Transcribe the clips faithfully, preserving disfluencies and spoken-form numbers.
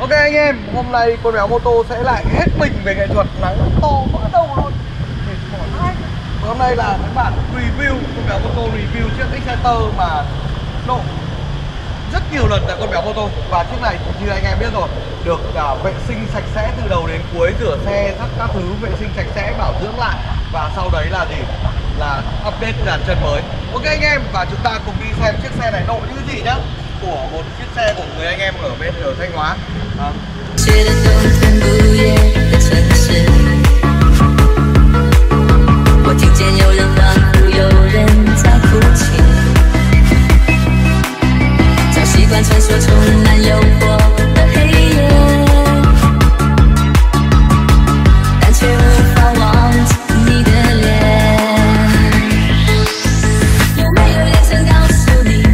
Ok anh em, hôm nay con Mèo Mô Tô sẽ lại hết mình về nghệ thuật nắng to vỡ đầu luôn. Và hôm nay là cái bản review con Mèo Mô Tô, review chiếc Exciter mà độ rất nhiều lần tại con Mèo Mô Tô. Và chiếc này như anh em biết rồi, được uh, vệ sinh sạch sẽ từ đầu đến cuối, rửa xe các các thứ vệ sinh sạch sẽ, bảo dưỡng lại. Và sau đấy là gì? Là update dàn chân mới. Ok anh em, và chúng ta cùng đi xem chiếc xe này độ như gì nhá, của một chiếc xe của người anh em ở bên ở Thanh Hóa. À. 街的冬天不夜的城市，我听见有人欢呼，有人在哭泣，早习惯穿梭充满诱惑的黑夜，但却无法忘记你的脸。有没有眼神告诉你？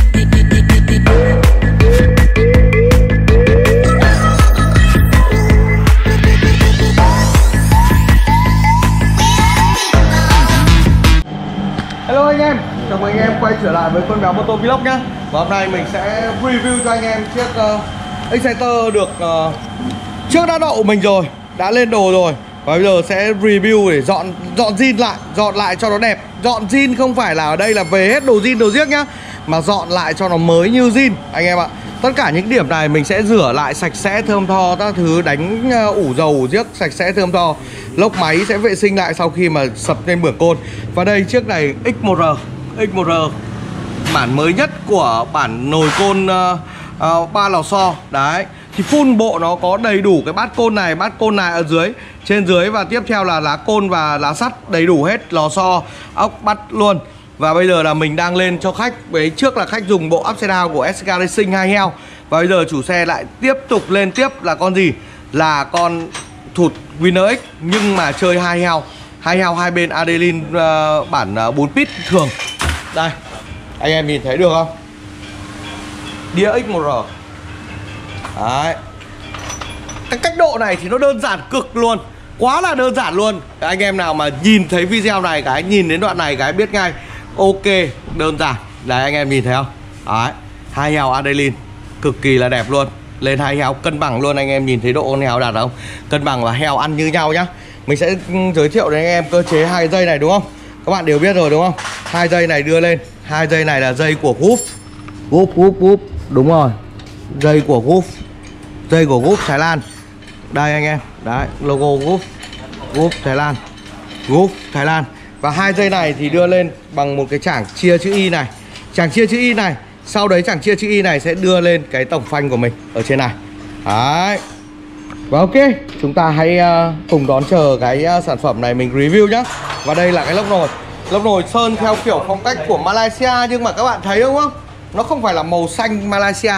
Hello anh em, chào mừng anh em quay trở lại với con Mèo Mô Tô Vlog nhá. Và hôm nay mình sẽ review cho anh em chiếc uh, Exciter được uh, trước đã đậu mình rồi, đã lên đồ rồi. Và bây giờ sẽ review để dọn dọn zin lại, dọn lại cho nó đẹp. Dọn zin không phải là ở đây là về hết đồ zin đồ giếc nhá, mà dọn lại cho nó mới như zin anh em ạ. Tất cả những điểm này mình sẽ rửa lại sạch sẽ thơm tho, các thứ đánh uh, ủ dầu ủ giếc sạch sẽ thơm tho. Lốc máy sẽ vệ sinh lại sau khi mà sập lên bưởng côn. Và đây chiếc này ích một R, ích một R bản mới nhất của bản nồi côn uh, uh, ba lò xo. Đấy, thì full bộ nó có đầy đủ cái bát côn này, bát côn này ở dưới, trên dưới, và tiếp theo là lá côn và lá sắt, đầy đủ hết, lò xo, ốc bắt luôn. Và bây giờ là mình đang lên cho khách. Với trước là khách dùng bộ upside down của ét ca Racing hai heo. Và bây giờ chủ xe lại tiếp tục lên tiếp là con gì? Là con thụt Winner X nhưng mà chơi hai heo. Hai heo hai bên Adeline uh, bản uh, bốn pit thường. Đây, anh em nhìn thấy được không? Đĩa ích một R. Đấy. Cái cách độ này thì nó đơn giản cực luôn, quá là đơn giản luôn. Anh em nào mà nhìn thấy video này cái, nhìn đến đoạn này cái biết ngay. Ok, đơn giản. Đấy, anh em nhìn thấy không? Đấy, hai heo Adeline cực kỳ là đẹp luôn. Lên hai heo cân bằng luôn, anh em nhìn thấy độ con heo đạt không? Cân bằng và heo ăn như nhau nhá. Mình sẽ giới thiệu đến anh em cơ chế hai dây này đúng không? Các bạn đều biết rồi đúng không? Hai dây này đưa lên, hai dây này là dây của Goof. Goof, Goof, Goof. Đúng rồi. Dây của Goof. Dây của Goof Thái Lan. Đây anh em, đấy, logo Goof. Goof Thái Lan. Goof Thái Lan. Và hai dây này thì đưa lên bằng một cái chảng chia chữ Y này. Chảng chia chữ Y này. Sau đấy chảng chia chữ Y này sẽ đưa lên cái tổng phanh của mình ở trên này. Đấy. Và ok, chúng ta hãy uh, cùng đón chờ cái uh, sản phẩm này mình review nhá. Và đây là cái lốc nồi. Lốc nồi sơn theo kiểu phong cách của Malaysia. Nhưng mà các bạn thấy đúng không? Nó không phải là màu xanh Malaysia,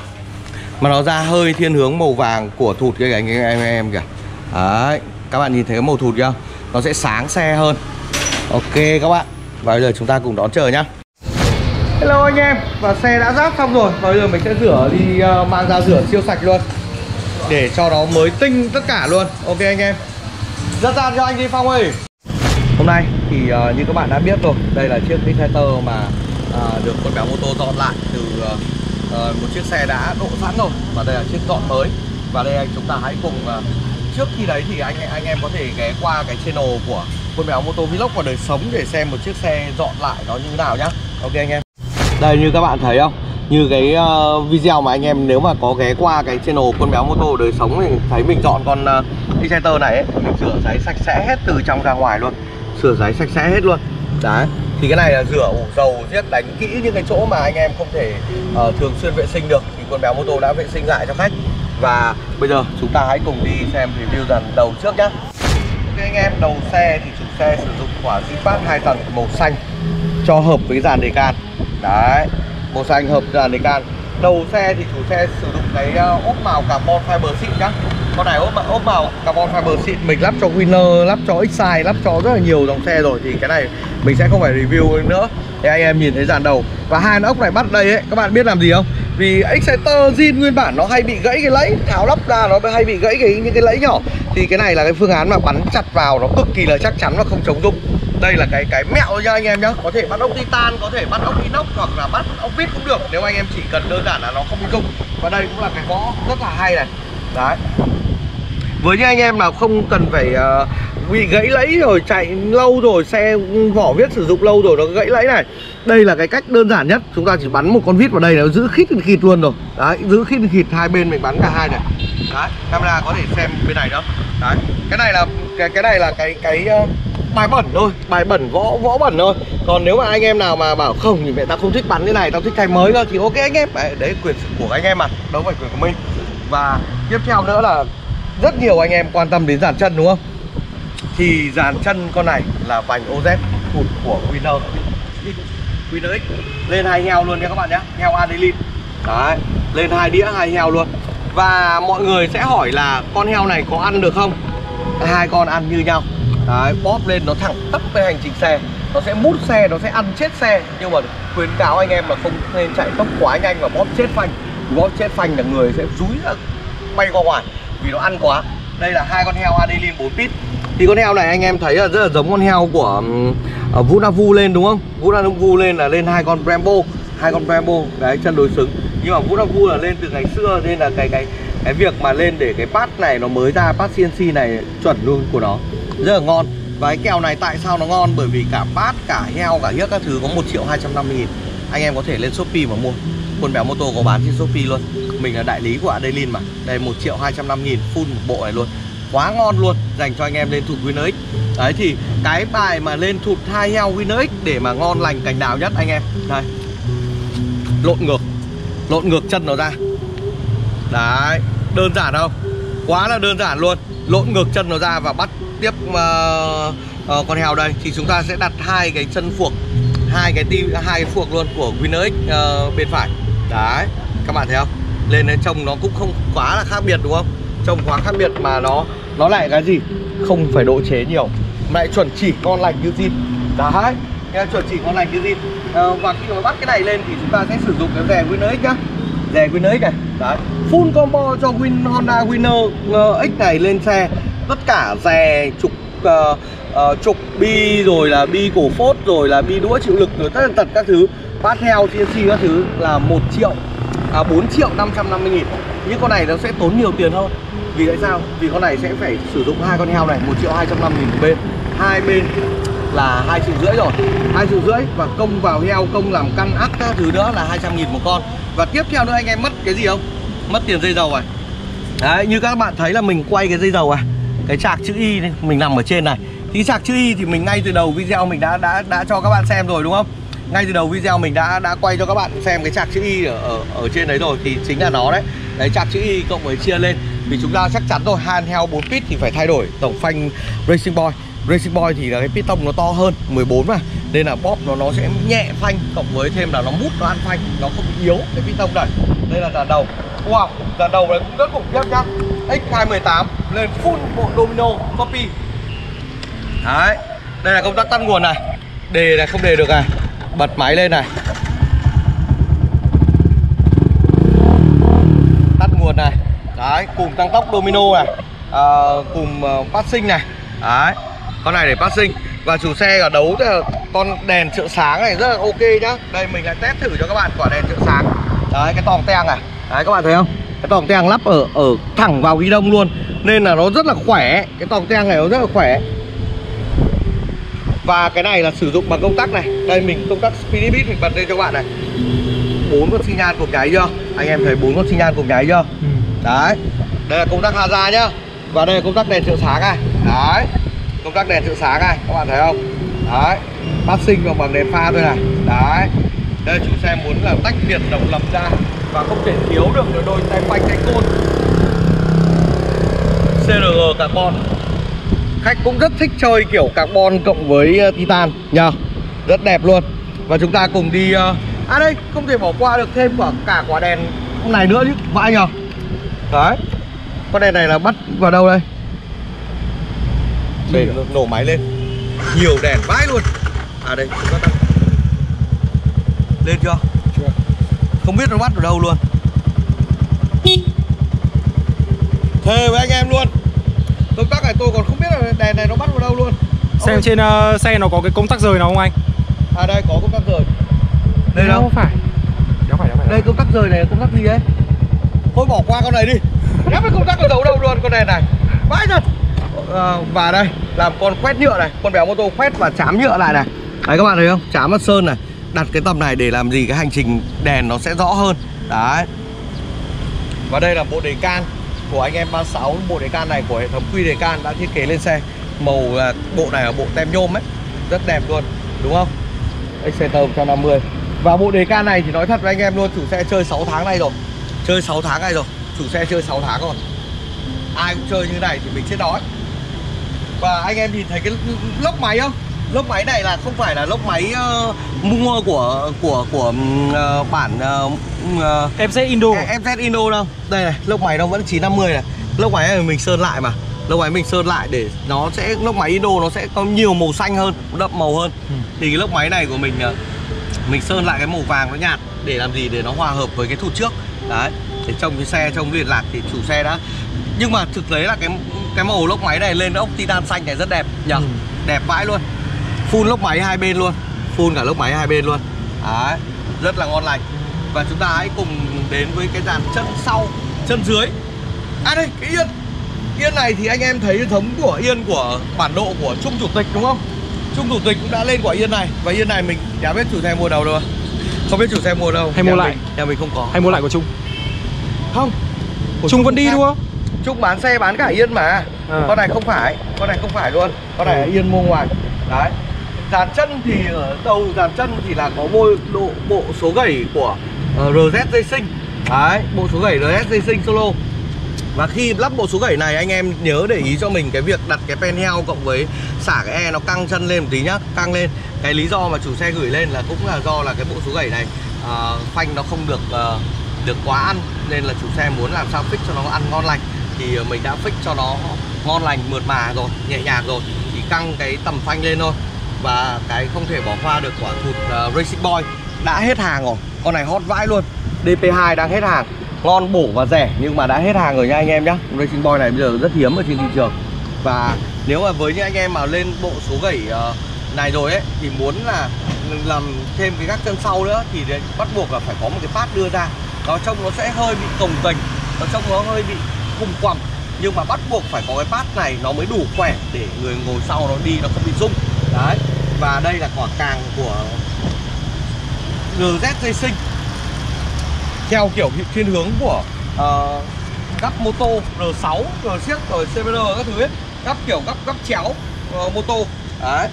mà nó ra hơi thiên hướng màu vàng của thụt cái anh em, em, em kìa. Đấy, các bạn nhìn thấy cái màu thụt chưa? Nó sẽ sáng xe hơn. Ok các bạn. Và bây giờ chúng ta cùng đón chờ nhá. Hello anh em, và xe đã ráp xong rồi. Và bây giờ mình sẽ rửa đi, uh, mang ra rửa siêu sạch luôn, để cho nó mới tinh tất cả luôn. Ok anh em. Dắt ra cho anh đi Phong ơi. Hôm nay thì uh, như các bạn đã biết rồi, đây là chiếc Exciter mà uh, được con Mèo Mô Tô dọn lại từ uh, uh, một chiếc xe đã độ sẵn rồi. Và đây là chiếc dọn mới. Và đây chúng ta hãy cùng uh, trước khi đấy thì anh anh em có thể ghé qua cái channel của con Mèo Mô Tô Vlog và đời sống để xem một chiếc xe dọn lại nó như thế nào nhá. Ok anh em. Đây như các bạn thấy không? Như cái uh, video mà anh em nếu mà có ghé qua cái channel con Mèo Mô Tô đời sống thì thấy mình dọn con uh, Exciter này ấy, mình rửa giấy sạch sẽ hết từ trong ra ngoài luôn, sửa giấy sạch sẽ hết luôn. Đấy, thì cái này là rửa ủ dầu giết, đánh kỹ những cái chỗ mà anh em không thể uh, thường xuyên vệ sinh được thì con Mèo Mô Tô đã vệ sinh lại cho khách. Và bây giờ chúng ta hãy cùng đi xem review dàn đầu trước nhá. Ok anh em, đầu xe thì chủ xe sử dụng quả Zipat hai tầng màu xanh cho hợp với dàn đề can. Đấy, màu xanh hợp dàn đề can. Đầu xe thì chủ xe sử dụng cái uh, ốp màu carbon fiber xịn nhá. Con này ốp, ốp màu carbon fiber xịn mình lắp cho Winner, lắp cho Excite, lắp cho rất là nhiều dòng xe rồi, thì cái này mình sẽ không phải review nữa. Thì anh em nhìn thấy dàn đầu. Và hai con ốc này bắt đây ấy, các bạn biết làm gì không? Vì Exciter zin nguyên bản nó hay bị gãy cái lẫy, tháo lắp ra nó hay bị gãy cái những cái lẫy nhỏ. Thì cái này là cái phương án mà bắn chặt vào nó cực kỳ là chắc chắn và không chống rung. Đây là cái cái mẹo nha anh em nhá. Có thể bắt ốc titan, có thể bắt ốc inox hoặc là bắt ốc vít cũng được, nếu anh em chỉ cần đơn giản là nó không bị rung. Và đây cũng là cái võ rất là hay này. Đấy. Với những anh em nào không cần phải uh, bị gãy lẫy rồi chạy lâu rồi, xe vỏ viết sử dụng lâu rồi nó gãy lẫy này, đây là cái cách đơn giản nhất. Chúng ta chỉ bắn một con vít vào đây là nó giữ khít khít luôn rồi. Đấy, giữ khít khít hai bên mình bắn cả hai này. Đấy, camera có thể xem bên này nữa. Đấy, cái này là cái cái này là cái cái uh, bài bẩn thôi, bài bẩn võ võ bẩn thôi. Còn nếu mà anh em nào mà bảo không thì mẹ tao không thích bắn cái này, tao thích thay mới cơ thì ok anh em. Đấy, đấy quyền của anh em mà, đâu phải quyền của mình. Và tiếp theo nữa là rất nhiều anh em quan tâm đến dàn chân đúng không? Thì dàn chân con này là vành ô dét thụt của Winner Winner X. Lên hai heo luôn nha các bạn nhé, heo Adeline. Đấy, lên hai đĩa hai heo luôn. Và mọi người sẽ hỏi là con heo này có ăn được không? Hai con ăn như nhau. Đấy, bóp lên nó thẳng tắp với hành trình xe, nó sẽ mút xe, nó sẽ ăn chết xe. Nhưng mà khuyến cáo anh em là không nên chạy tốc quá nhanh và bóp chết phanh. Bóp chết phanh là người sẽ rúi ra bay qua ngoài vì nó ăn quá. Đây là hai con heo Adeline bốn pit. Thì con heo này anh em thấy là rất là giống con heo của uh, Vunavu lên đúng không? Vunavu lên là lên hai con Brembo, hai con Brembo, đấy chân đối xứng. Nhưng mà Vunavu là lên từ ngày xưa nên là cái cái cái việc mà lên để cái pad này nó mới ra, pad xê en xê này chuẩn luôn của nó, rất là ngon. Và cái kèo này tại sao nó ngon? Bởi vì cả pad, cả heo, cả hiếc các thứ có một triệu hai trăm năm mươi nghìn. Anh em có thể lên Shopee mà mua. Quân Béo Mô Tô có bán trên Shopee luôn. Mình là đại lý của Adeline mà. Đây một triệu hai trăm năm mươi nghìn full một bộ này luôn. Quá ngon luôn, dành cho anh em lên thụt Winner X. Đấy thì cái bài mà lên thụt hai heo Winner X để mà ngon lành cành đào nhất anh em. Đây. Lộn ngược. Lộn ngược chân nó ra. Đấy, đơn giản không? Quá là đơn giản luôn. Lộn ngược chân nó ra và bắt tiếp uh, uh, con heo đây. Thì chúng ta sẽ đặt hai cái chân phuộc, hai cái tim, hai cái phuộc luôn của Winner X uh, bên phải. Đấy, các bạn thấy không? Lên đấy trông nó cũng không quá là khác biệt đúng không? Trông quá khác biệt mà nó nó lại cái gì? Không phải độ chế nhiều, lại chuẩn chỉ ngon lành như zin. Đấy, nghe chuẩn chỉ ngon lành như zin. uh, Và khi mà bắt cái này lên thì chúng ta sẽ sử dụng cái rè Winner X nhá. Rè Winner X này. Đấy, full combo cho Win Honda Winner uh, X này lên xe. Tất cả rè, trục uh, uh, trục bi, rồi là bi cổ phốt, rồi là bi đũa chịu lực, rồi tất tật các thứ, bát heo, xê en xê các thứ là một triệu à, bốn triệu năm trăm năm mươi nghìn. Nhưng con này nó sẽ tốn nhiều tiền hơn. Vì tại sao? Vì con này sẽ phải sử dụng hai con heo này, một triệu hai trăm năm mươi nghìn một bên. Hai bên là hai triệu rưỡi rồi, hai triệu rưỡi. Và công vào heo, công làm căn ắc các thứ nữa là hai trăm nghìn một con. Và tiếp theo nữa anh em mất cái gì không? Mất tiền dây dầu này. Đấy, như các bạn thấy là mình quay cái dây dầu này, cái chạc chữ Y này, mình nằm ở trên này. Thì chạc chữ Y thì mình ngay từ đầu video mình đã đã đã cho các bạn xem rồi đúng không? Ngay từ đầu video mình đã đã quay cho các bạn xem cái chạc chữ Y ở ở, ở trên đấy rồi, thì chính là nó đấy. Đấy, chạc chữ Y cộng với chia lên. Vì chúng ta chắc chắn rồi, hai heo bốn pit thì phải thay đổi tổng phanh Racing Boy. Racing Boy thì là cái piston nó to hơn, mười bốn mà, nên là bóp nó nó sẽ nhẹ phanh, cộng với thêm là nó mút, nó ăn phanh, nó không bị yếu cái piston này. Đây là dàn đầu. Wow, dàn đầu này cũng rất khủng khiếp nhá. X hai một tám lên full bộ domino copy. Đấy, đây là công tắc tắt nguồn này. Đề này không đề được này. Bật máy lên này. Tắt nguồn này. Đấy, cùng tăng tốc domino này, à, cùng uh, passing này. Đấy, con này để passing. Và chủ xe ở đấu con đèn trợ sáng này rất là ok nhá. Đây mình lại test thử cho các bạn quả đèn trợ sáng. Đấy, cái tòng teng này. Đấy, các bạn thấy không? Cái tòng teng lắp ở ở thẳng vào ghi đông luôn, nên là nó rất là khỏe. Cái tòng teng này nó rất là khỏe. Và cái này là sử dụng bằng công tắc này. Đây mình công tắc Speedy Beat mình bật lên cho các bạn này. Bốn con xi nhan cùng nháy chưa? Anh em thấy bốn con xi nhan cùng nháy chưa? Ừ. Đấy. Đây là công tắc Haza nhá. Và đây là công tắc đèn trợ sáng này. Đấy. Công tắc đèn trợ sáng này, các bạn thấy không? Đấy. Passing vào bằng đèn pha thôi này. Đấy. Đây chủ xe muốn là tách biệt độc lập ra và không thể thiếu được đôi tay phanh tay côn xê rờ giê carbon. Khách cũng rất thích chơi kiểu carbon cộng với uh, titan nhờ. Rất đẹp luôn. Và chúng ta cùng đi uh... à đây, không thể bỏ qua được thêm quả, cả quả đèn này nữa chứ, vãi nhờ. Đấy. Con đèn này là bắt vào đâu đây? Để nổ máy lên. Nhiều đèn vãi luôn. À đây, chúng ta đang... lên chưa? Chưa. Không biết nó bắt ở đâu luôn. Thề với anh em luôn. Công tắc này tôi còn không biết là đèn này nó bắt vào đâu luôn. Xem ôi, trên uh, xe nó có cái công tắc rời nào không anh? À đây có công tắc rời. Đây đâu? Không phải. Đâu phải, đâu phải. Đây công tắc rời này là công tắc gì đấy? Thôi bỏ qua con này đi. Ép với công tắc có giấu đâu luôn con đèn này. Vãi thật. À, và đây làm con quét nhựa này, con béo mô tô quét và chám nhựa lại này. Đấy các bạn thấy không? Chám vào sơn này. Đặt cái tầm này để làm gì cái hành trình đèn nó sẽ rõ hơn. Đấy. Và đây là bộ đề can của anh em ba sáu. Bộ đề can này của hệ thống quy đề can đã thiết kế lên xe. Màu bộ này là bộ tem nhôm ấy, rất đẹp luôn, đúng không? Exciter một trăm năm mươi. Và bộ đề can này thì nói thật với anh em luôn, chủ xe chơi sáu tháng nay rồi. Chơi sáu tháng nay rồi. Chủ xe chơi sáu tháng rồi. Ai cũng chơi như thế này thì mình sẽ nói. Và anh em nhìn thấy cái lốc máy không? Lốc máy này là không phải là lốc máy uh, mua của của của uh, bản uh, uh, em zét Indo. em zét Indo đâu. Đây này, lốc máy nó vẫn chín năm mươi này. Lốc máy này mình sơn lại mà. Lốc máy mình sơn lại để nó sẽ, lốc máy Indo nó sẽ có nhiều màu xanh hơn, đậm màu hơn. ừ. Thì cái lốc máy này của mình uh, mình sơn lại cái màu vàng nó nhạt để làm gì, để nó hòa hợp với cái thụt trước. Đấy, để trông cái xe trông liền lạc thì chủ xe đã. Nhưng mà thực tế là cái cái màu lốc máy này lên ốc titan xanh này rất đẹp nhỉ. ừ. Đẹp vãi luôn. Full lốc máy hai bên luôn. Full cả lốc máy hai bên luôn. Đấy, rất là ngon lành. Và chúng ta hãy cùng đến với cái dàn chân sau, chân dưới. À đây, cái yên. Yên này thì anh em thấy hệ thống của yên của bản độ của Trung Chủ tịch đúng không? Trung Chủ tịch cũng đã lên quả yên này. Và yên này mình chả biết chủ xe mua đâu đâu. Không biết chủ xe mua đâu. Hay mua lại? Nhà mình không có. Hay mua lại của Trung? Không. Của Trung vẫn đi đúng không? Trung bán xe bán cả yên mà. à. Con này không phải. Con này không phải luôn. Con này là yên mua ngoài. Đấy. Dàn chân thì ở đầu dàn chân thì là có bộ, độ, bộ số gẩy của uh, rờ dét Racing. Đấy, bộ số gẩy rờ dét Racing Solo. Và khi lắp bộ số gẩy này anh em nhớ để ý cho mình cái việc đặt cái pen heo cộng với xả cái e nó căng chân lên một tí nhá, căng lên. Cái lý do mà chủ xe gửi lên là cũng là do là cái bộ số gẩy này uh, phanh nó không được uh, được quá ăn, nên là chủ xe muốn làm sao fix cho nó ăn ngon lành thì mình đã fix cho nó ngon lành mượt mà rồi, nhẹ nhàng rồi, chỉ căng cái tầm phanh lên thôi. Và cái không thể bỏ qua được quả thụt uh, Racing Boy đã hết hàng rồi, con này hot vãi luôn. đê pê hai đang hết hàng, ngon bổ và rẻ nhưng mà đã hết hàng rồi nha anh em nhé. Racing Boy này bây giờ rất hiếm ở trên thị trường. Và nếu mà với những anh em mà lên bộ số gẩy uh, này rồi ấy thì muốn là làm thêm cái các chân sau nữa thì bắt buộc là phải có một cái pad đưa ra. Nó trông nó sẽ hơi bị cồng kềnh, nó trông nó hơi bị khum quằm, nhưng mà bắt buộc phải có cái pad này nó mới đủ khỏe để người ngồi sau nó đi nó không bị rung. Đấy. Và đây là quả càng của rờ dét Racing theo kiểu thiên hướng của uh, gắp mô tô rờ sáu, rờ siếc, rồi xê vê rờ các thứ ấy, gắp kiểu gắp gắp chéo uh, mô tô. Đấy.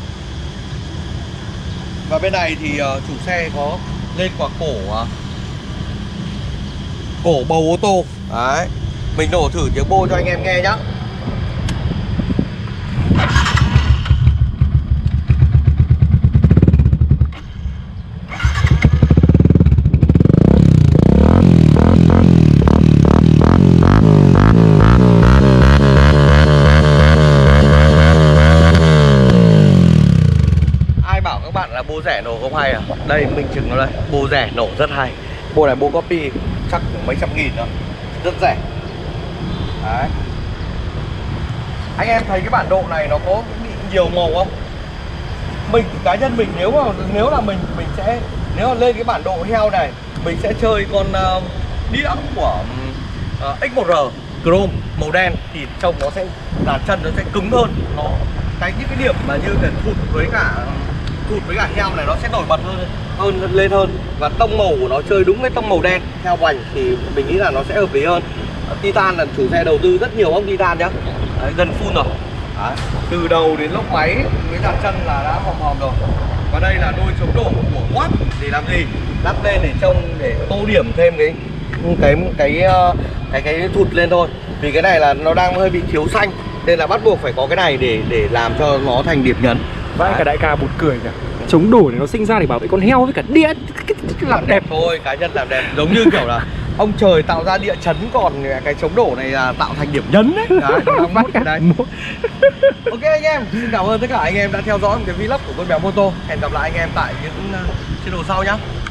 Và bên này thì uh, chủ xe có lên quả cổ uh, cổ bầu ô tô. Đấy. Mình nổ thử tiếng bô cho anh em nghe nhá. Là bô rẻ nổ không hay à? Đây minh chứng nó đây, bô rẻ nổ rất hay. Bô này bô copy chắc mấy trăm nghìn nữa, rất rẻ. Đấy. Anh em thấy cái bản độ này nó có bị nhiều màu không? Mình cá nhân mình nếu mà nếu là mình mình sẽ nếu mà lên cái bản độ heo này mình sẽ chơi con uh, đĩa của uh, ích một rờ Chrome màu đen thì trông nó sẽ là chân nó sẽ cứng hơn. Nó cái những cái điểm mà như cái thụt với cả thụt với cả heo này nó sẽ nổi bật hơn hơn lên hơn, và tông màu của nó chơi đúng cái tông màu đen heo vành thì mình nghĩ là nó sẽ hợp lý hơn. Titan là chủ xe đầu tư rất nhiều ốc Titan nhá. Đấy, gần full rồi. Đấy. Từ đầu đến lốc máy với dàn chân là đã hòm hòm rồi. Và đây là đôi chống đổ của Watt để làm gì? Lắp lên để trông để tô điểm thêm cái cái cái cái cái thụt lên thôi. Vì cái này là nó đang hơi bị thiếu xanh nên là bắt buộc phải có cái này để để làm cho nó thành điểm nhấn. Vãi cả đại ca bụt cười kìa. Chống đổ này nó sinh ra để bảo vệ con heo với cả đĩa làm đẹp thôi, cá nhân làm đẹp. Giống như kiểu là ông trời tạo ra địa chấn, còn cái chống đổ này là tạo thành điểm nhấn đấy. Đấy, nó cái đấy. Ok anh em, xin cảm ơn tất cả anh em đã theo dõi một cái vlog của con Béo Mô Tô. Hẹn gặp lại anh em tại những chế độ sau nhá.